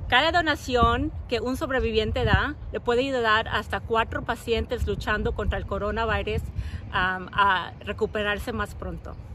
Cada donación que un sobreviviente da le puede ayudar hasta 4 pacientes luchando contra el coronavirus a recuperarse más pronto.